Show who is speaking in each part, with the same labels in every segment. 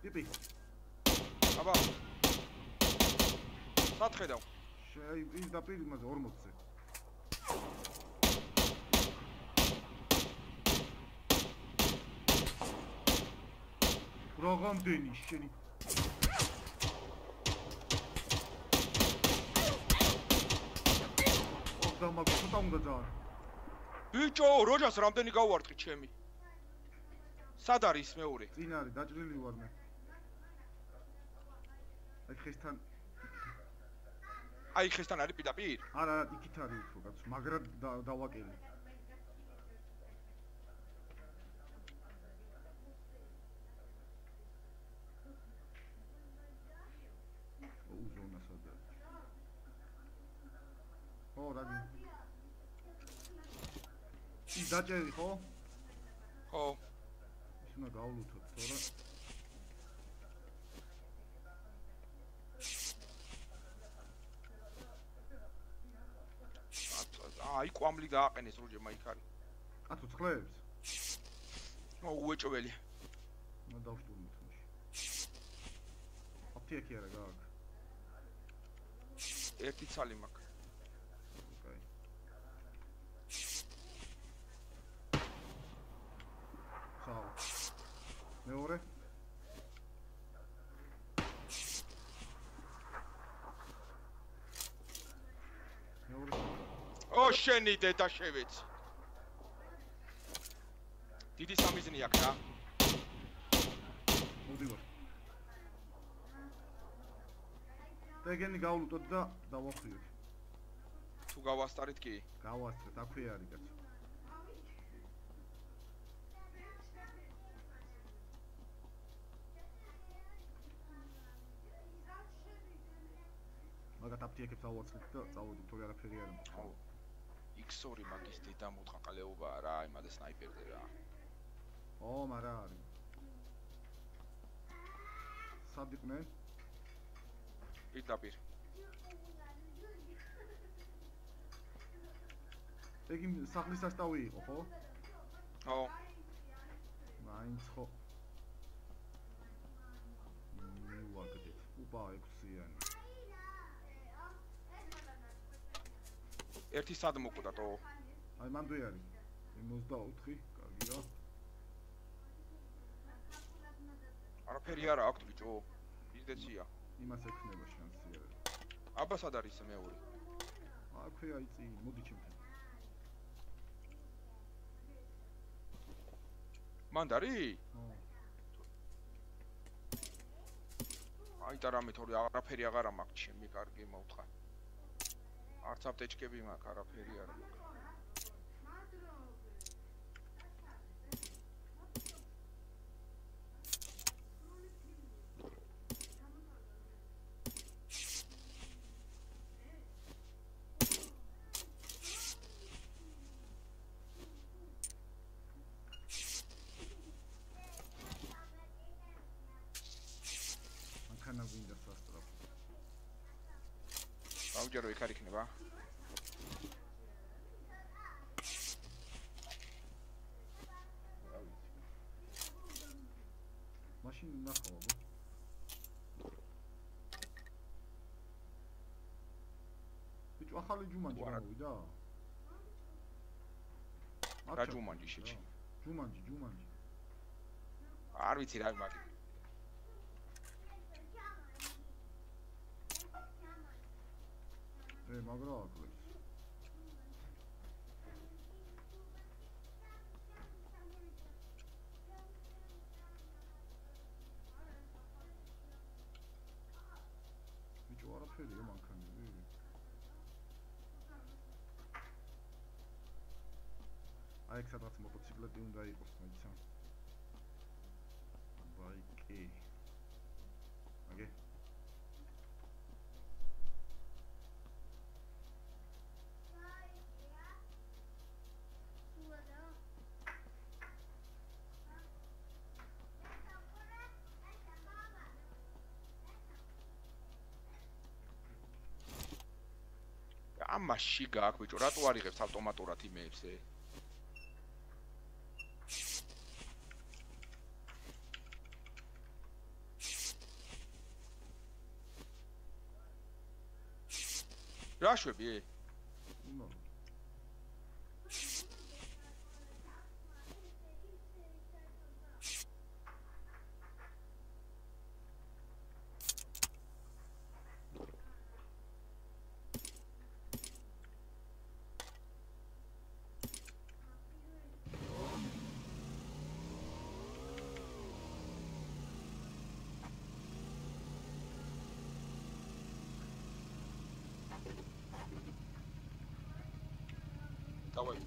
Speaker 1: ტიპი.
Speaker 2: აბა. სათხედავ.
Speaker 1: ის და პირ იმაზე 40-ზე. Programdeni შენი. და მაგ ცოტა უნდა ძაან.
Speaker 2: ბიჭო, როჯას რამდენი გავუარტყი ჩემი? სად არის მეორე?
Speaker 1: წინ არის, დაჭრილი ვარ მე. აი ხესთან
Speaker 2: აი ხესთან არის პირდაპირ?
Speaker 1: არა, იქით არის უფრო კაც, მაგრად დავაკელი. უზონა სადა. ო, რაგი. ის დაჭერი ხო?
Speaker 2: ხო.
Speaker 1: ის უნდა გავლუთოთ, თორე
Speaker 2: აი კვამლი დააყენეს როჯე მაიქ არის.
Speaker 1: კაცო ცხლებს?
Speaker 2: ო, უეჭველი.
Speaker 1: უნდა დავშტურმოთ მაშინ. აფთიაქი არა გააქვს.
Speaker 2: ერთი ცალი მაქვს.
Speaker 1: ოკეი. ხაო. მეორე? მეორე.
Speaker 2: ო, შენი დედა შევეცი. დიდი სამიზნე აქვს რა.
Speaker 1: მოდივარ. ეგენი გავლუტოთ და დავახვიოთ.
Speaker 2: თუ გავასტარით კი?
Speaker 1: გავასწრეთ, აქვე არის კაცო. მაგათ აფთიაქებს ავაცხეთ და წავოდით, თორე არაფერი არ მაქვს.
Speaker 2: ხო. X2 მაგის დედა მოთხაყლეობაა რა, იმადა სნაიპერზე რა.
Speaker 1: ო, მარა არის. სად იყვნენ?
Speaker 2: პირდაპირ.
Speaker 1: ეგ იმ სახლის სასტავი იყო, ხო?
Speaker 2: ხო.
Speaker 1: მაინც ხო. მივაგდეთ. უბა 6-იანი.
Speaker 2: ერთი სად მოკვდათო?
Speaker 1: აი მანდვე არის. 64, კარგია.
Speaker 2: არაფერი არა აქვს ბიჭო. იზდეცია.
Speaker 1: იმას ექნება შანსი არა.
Speaker 2: აბა სად არის მეორე?
Speaker 1: აქვე აი წინ, მოდი ჩემთან.
Speaker 2: მანდარი?
Speaker 1: ხო.
Speaker 2: აი და რამე თორე არაფერი აღარა მაქვს ჩემი კარგი მოვთხა. არც აპტეჭკები მაქვს, არაფერი არ მაქვს.
Speaker 1: მანქანა გვინდა სასწრაფო.
Speaker 2: დავჯერო იქ არ იქნება?
Speaker 1: მაშინ ნახავ აბა. ბიჭო ახალი ჯუმანჯი გამოვიდა?
Speaker 2: რა ჯუმანჯი შეჭი?
Speaker 1: ჯუმანჯი.
Speaker 2: არ ვიცი რა მაგ.
Speaker 1: მაგრა აკლებს. ბიჭო არაფერია მანქანები. აი ეს სადღაც მოტოციკლები უნდა იყოს, მაიცა. ბაიკი. აგე.
Speaker 2: ამაში გააქვს ბიჭო, რატო არ იღებს ავტომატურად იმეებზე? რა შვები?
Speaker 1: ნო.
Speaker 2: დავაი.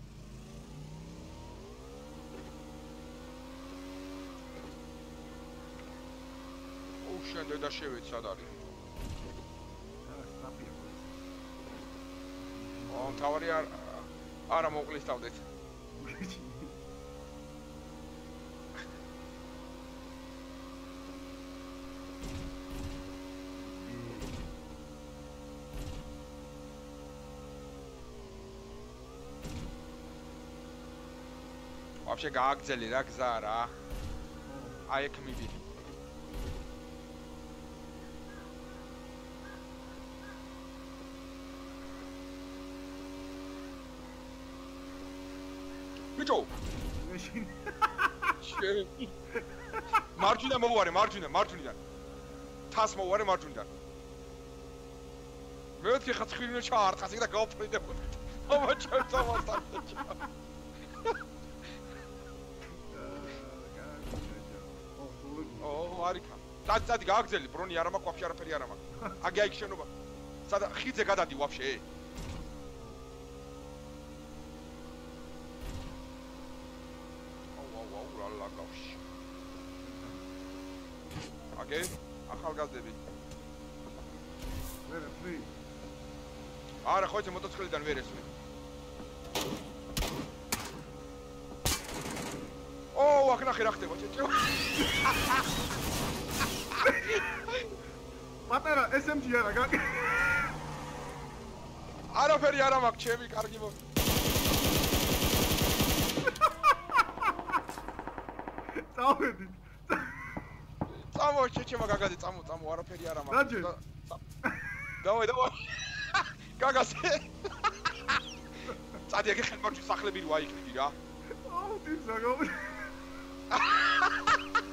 Speaker 2: შენ დედა შევეც სად არის?
Speaker 1: სტრაფია.
Speaker 2: თავარი არა მოყლის თავდეთ. вообще გააგზელი რა გზა რა. აი ეგ მიდი. ბიჭო
Speaker 1: მეშინ
Speaker 2: მარჯვიდან მოვარე მარჯვნიდან თას მოვარე მარჯვნიდან მე ვთქი ხა ცხვირინო ჩაარტყას იქ და გავფრინდებ ამაჩერწავასთან მარიკა წადი გააგზელი ბრონი არა მაქვს ვაფშე არაფერი არა მაქვს აგი აიქ შენობა სადა ხიძე გადადი ვაფშე აგე ახალგაზრდები
Speaker 1: ვერ ფრი
Speaker 2: არა ხო ეს მოტოციკლიდან ვერ ესმე აქ ნახე რა ხდება ჭეჭო
Speaker 1: პატარა SMG არა გაკ
Speaker 2: არაფერი არა მაქვს ჩემი კარგი მო
Speaker 1: წავედი
Speaker 2: წამო ჭეჭემა გაგადი წამო არაფერი არა მაქვს დავაი გაგასე წადი ეგ ხელმარჯვი სახლები რო აიქნიდი რა
Speaker 1: აუ ტიპს აგავ